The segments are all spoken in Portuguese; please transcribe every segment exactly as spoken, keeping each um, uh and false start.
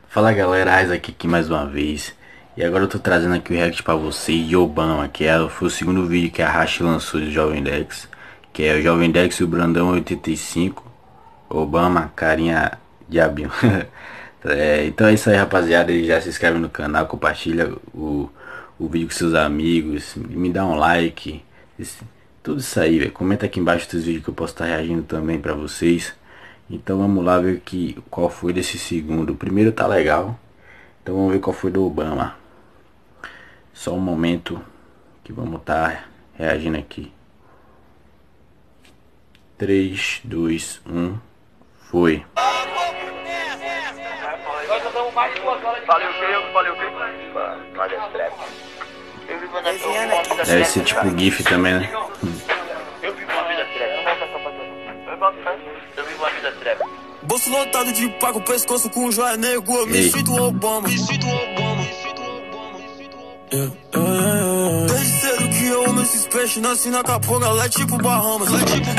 Fala galera, Isaac aqui mais uma vez. E agora eu tô trazendo aqui o react pra vocês de Obama, que é, foi o segundo vídeo que a Hash lançou de Jovem Dex, que é o Jovem Dex e o Brandão oitenta e cinco. Obama, carinha diabinho. É, então é isso aí, rapaziada. Já se inscreve no canal, compartilha o, o vídeo com seus amigos, me dá um like, esse, tudo isso aí, véio. Comenta aqui embaixo dos vídeos que eu posso estar reagindo também pra vocês. Então vamos lá ver que, qual foi desse segundo. O primeiro tá legal, então vamos ver qual foi do Obama. Só um momento que vamos estar reagindo aqui. Três, dois, um, foi. Deve ser tipo GIF também, né? Eu vivo uma vida trap. Eu vivo uma vida trap. Bolso lotado de pago, pescoço com joia nego. Eu me sinto Obama. Me sinto Obama. Yeah, yeah, yeah. Desde cedo que eu amo esses peixes. Nasci na caponga, lá é tipo Bahamas. Lá é tipo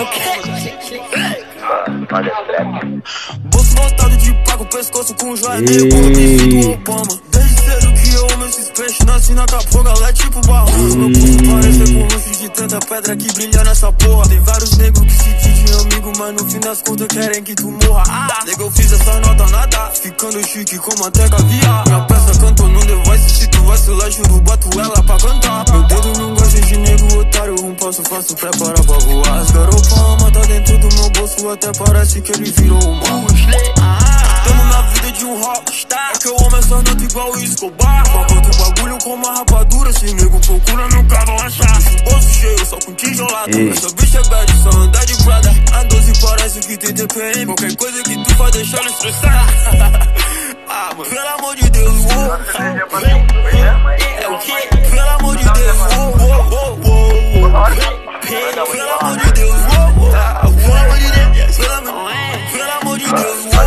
Bahamas. Bolso lotado de pago, pescoço com joia nego. Eu me sinto Obama. Desde cedo que eu amo esses peixes. Nasci na caponga, lá é tipo Bahamas. Meu pulso parece com luxo de tanta pedra que brilha nessa porra. Tem vários negros que se dizem amigo, mas no fim das contas querem que tu morra. Ah, nego, eu fiz essa nota nada, ficando chique como até caviar. Minha peça cantou no The Voice, se tu vacilar, juro, boto ela pra cantar. Meu dedo não gosta de nego otário, um passo faço, prepara pra voar. As garopas tá dentro do meu bolso, até parece que ele virou um monstro. Tamo na vida de um rockstar, é que eu amo essa nota igual o Escobar. Papo do bagulho com uma rapadura, se nego procura nunca vão achar. Esse bolso cheio, só com tijolada. Essa bicha é bad, só anda de Prada. A doze parece que tem T P M, qualquer coisa que tu faz deixar ele estressar. Ah, mano, pelo amor de Deus, uou. É o quê? Pelo amor de Deus, uou, uou, uou, uou. Pelo amor de Deus, uou, uou. Pelo amor de Deus, pelo amor de Deus, uou.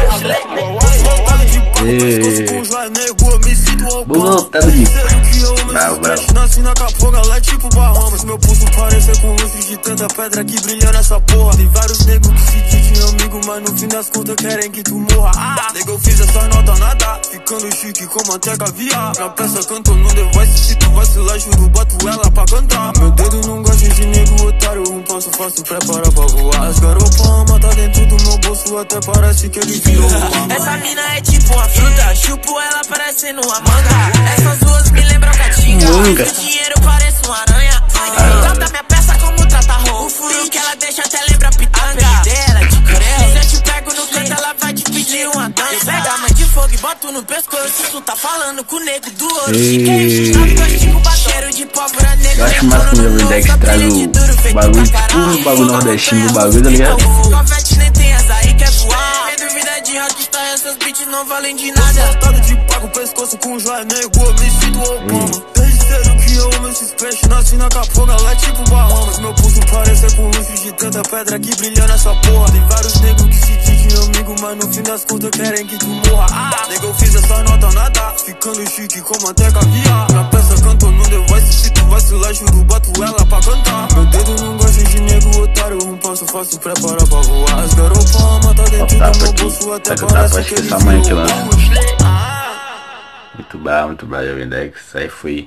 Voltado de bravo, bravo. Nasci na caponga, lá é tipo Bahamas. Meu pulso parece com luxo de tanta pedra que brilha nessa porra. Tem vários negros que se dizem amigo, mas no fim das contas querem que tu morra. Ah, nego, eu fiz essa nota nada, ficando chique como até caviar. Minha peça cantou no The Voice, se tu vacilar, juro, boto ela pra cantar. Meu dedo não gosta de nego otário, um passo faço, prepara pra voar. As garopas tá dentro do meu bolso, até parece que ele virou uma. Essa mina é tipo uma fruta, chupo ela parecendo uma manga. Essas duas me lembram catinga, o dinheiro parece uma aranha. Trata minha peça como trata roupa, o furo que ela deixa até lembra pitanga. Dela de creu, se eu te pego no canto ela vai te pedir uma dança. Eu pego a mãe de fogo e boto no pescoço, tu tá falando com o nego do ouro. Cheiro de pólvora negra. Eu acho massa quando o Jovem Dex traz o bagulho, tipo o bagulho nordestino, o bagulho, tá ligado? Confete nem tem asa aí quer voar. Tem dúvida de rockstar, essas beats não valem de nada. Lotado de pago, pescoço com joia nego, eu me sinto Obama. Desde cedo que eu amo esses peixes, nasci na caponga, lá é tipo Bahamas. Meu pulso parece com luxo de tanta pedra que brilha nessa porra. Tem vários negros que se dizem amigo, mas no fim das contas querem que tu morra. Ah, nego, eu fiz essa nota nada, ficando chique como até caviar. Minha peça cantou no The Voice, se tu vacilar, juro, boto ela pra cantar. Meu dedo não gosta de nego otário, um passo faço, prepara pra voar. As garopas tá dentro do meu bolso, até parece que ele virou um monstro. Muito bom, muito bom, Jovem Dex. Isso aí foi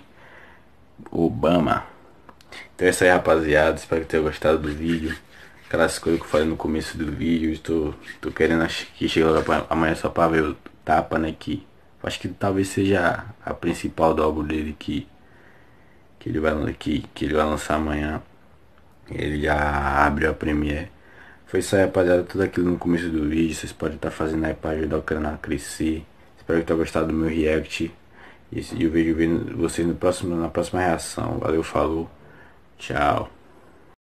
Obama. Então é isso aí, rapaziada. Espero que tenham gostado do vídeo. Aquelas coisas que eu falei no começo do vídeo. Estou tô querendo que chegue logo amanhã só pra ver o tapa, né? Que acho que talvez seja a principal do álbum dele que, que, ele, vai, que, que ele vai lançar amanhã. Ele já abriu a Premiere. Foi isso aí, rapaziada. Tudo aquilo no começo do vídeo. Vocês podem estar fazendo aí pra ajudar o canal a crescer. Espero que tenham gostado do meu react. E eu vejo vocês no próximo, na próxima reação. Valeu, falou, tchau.